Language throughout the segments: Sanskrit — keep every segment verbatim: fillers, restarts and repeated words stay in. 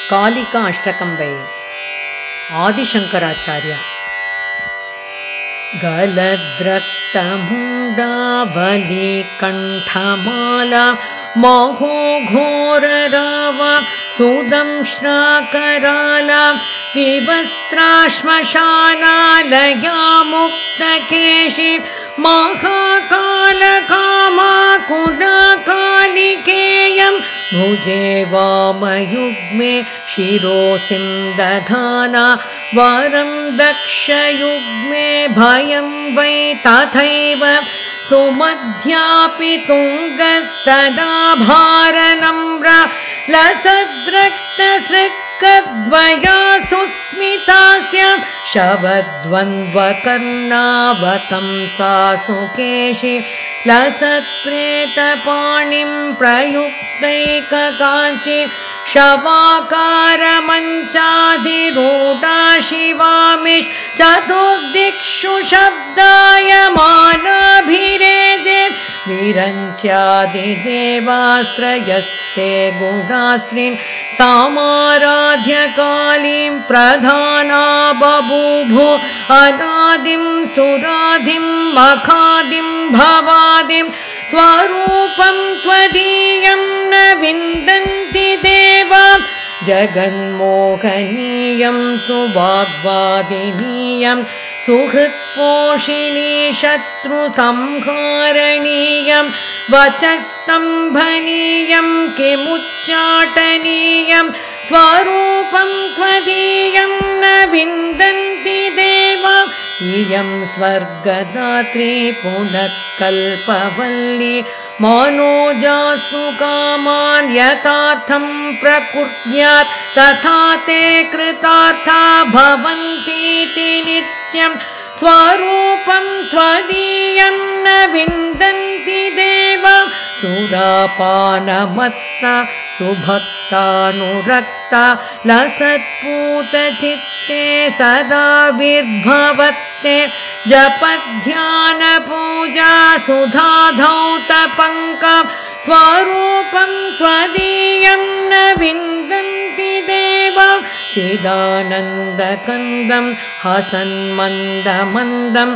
कालिका अष्टकं वै आदिशंकराचार्य गलद्रक्तमुण्डावली कण्ठमाला महो घोरराव सुदंश्राकराला विवस्त्राश्मशालालया मुक्तकेशि महाकालकामाकुलकालिकेयं भुजे वामयुग्मे शिरोसिं दधाना वरं दक्षयुग्मे भयं वै तथैव सुमध्यापि तुङ्गस्तदाभारनम्र लसद्रक्तसृक्कद्वया सुस्मितास्य शवद्वन्द्वकर्णावतंसा सुकेशि लसत्प्रेतपाणिं प्रयुक्तैककाञ्चि शवाकारमञ्चाधिरूढा शिवामिश् चतुर्दिक्षु शब्दायमानाभिरेजे विरञ्च्यादिदेवास्त्रयस्ते गुणास्त्रीन् सामाराध्य कालीं प्रधाना बभूभु अनादिं सुराधिं मखादिं भवादिं स्वरूपं त्वदीयं न विन्दन्ति देवा जगन्मोहनीयं तु वाग्वादिनीयं सुहृत्पोषिणी शत्रुसंहारणीयं वचस्तम्भनीयं किमुच्चाटनीयं स्वरूपं त्वदीयं न विन्दन्ति देवा इयं स्वर्गदात्री पुनः कल्पवल्ली मनोजास्तु कामान् यथार्थं प्रकुर्यात् तथा ते कृतार्था भवन्तीति नित्यं स्वरूपं त्वदीयं न विन्दन्ति देवा सुरापानमत्ता सुभक्तानुरक्ता लसत्पूतचित्ते सदा विर्भवत्ते जपध्यानपूजा सुधाधौतपङ्कं स्वरूपं त्वदीयं न विन्दन्ति देवा चिदानन्दकन्दं हसन्मन्दमन्दं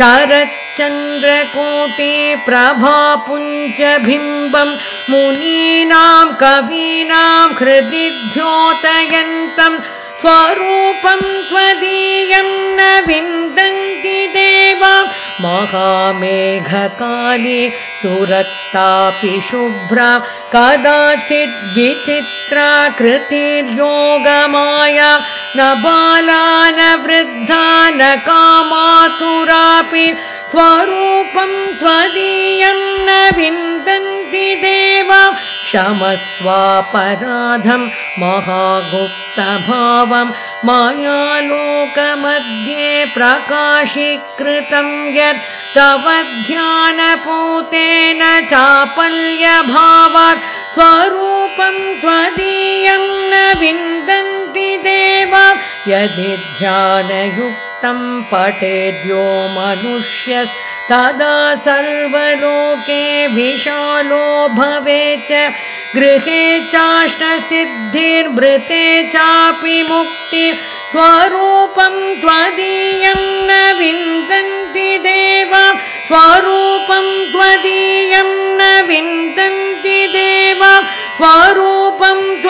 शरच्चन्द्रकोटिप्रभापुञ्जबिम्बं मुनीनां कवीनां हृदि द्योतयन्तं स्वरूपं त्वदीयं न विन्दन्ति देवा महामेघकाली सुरत्तापि शुभ्रा कदाचित् विचित्रा कृतिर्योगमाया न बाला न वृद्धा न कामातुरापि स्वरूपं त्वदीयं न विन्दन्ति देवा क्षमस्वापराधं महागुप्तभावं मायालोकमध्ये प्रकाशीकृतं यत् तव ध्यानपूतेन चापल्यभावात् स्वरूपं त्वदीयं न विन्दन्ति देवा यदि ध्यानयुक्तं पठेद्यो मनुष्यस्तदा सर्वलोके विशालो भवेत् गृहे चाष्टसिद्धिर्भृते चापि मुक्ति स्वरूपं त्वदीयं न विन्दन्ति देवा स्वरूपं त्वदीयं न विन्दन्ति देवा स्वरूपं